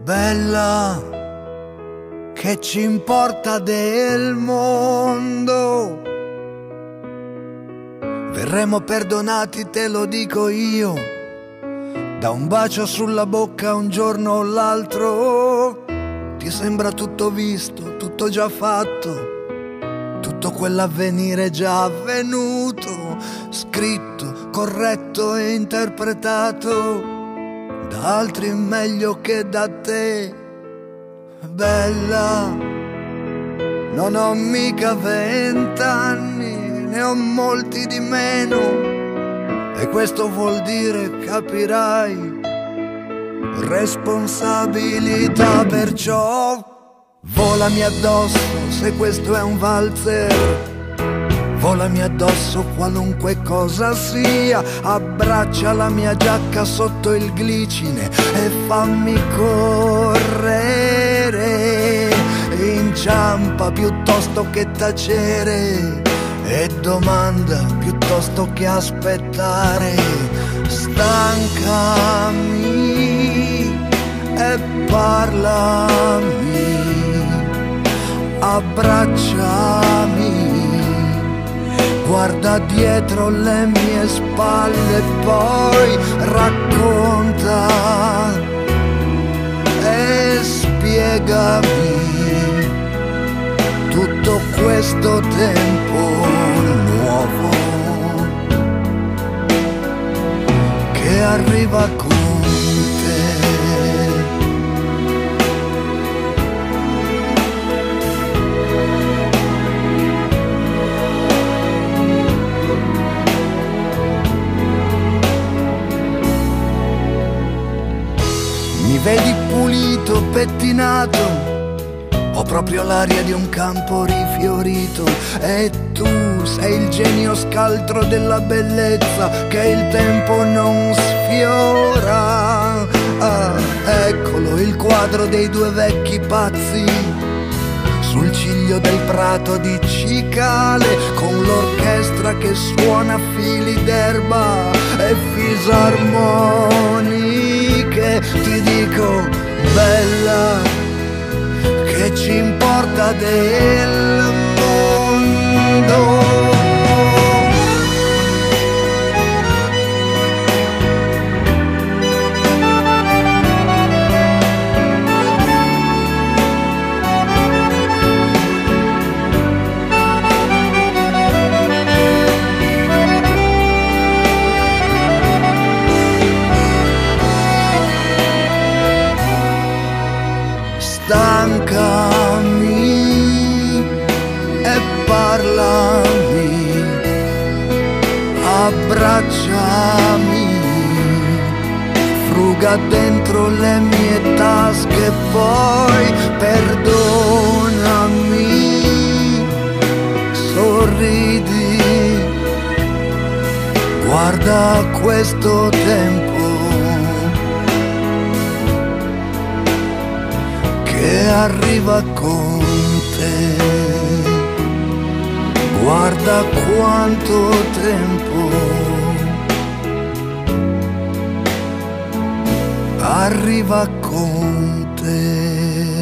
Bella, che ci importa del mondo? Verremo perdonati, te lo dico io, da un bacio sulla bocca un giorno o l'altro. Ti sembra tutto visto, tutto già fatto, tutto quell'avvenire già avvenuto, scritto, corretto e interpretato da altri meglio che da te. Bella, non ho mica 20 anni, ne ho molti di meno, e questo vuol dire, capirai, responsabilità. Perciò volami addosso se questo è un valzer, volami addosso qualunque cosa sia, abbraccia la mia giacca sotto il glicine e fammi correre, inciampa piuttosto che tacere e domanda piuttosto che aspettare, stancami e parlami, abbracciami, guarda dietro le mie spalle, poi racconta e spiegami tutto questo tempo nuovo che arriva con te. Mi vedi pulito, pettinato, ho proprio l'aria di un campo rifiorito, e tu sei il genio scaltro della bellezza che il tempo non sfiora. Ah, eccolo il quadro dei due vecchi pazzi sul ciglio del prato di cicale, con l'orchestra che suona fili d'erba e fisarmoniche. Ti dico, bella, che ci importa del mondo? Stancami e parlami, abbracciami, fruga dentro le mie tasche, poi perdonami, sorridi, guarda questo tempo che arriva con te, guarda quanto tempo arriva con te.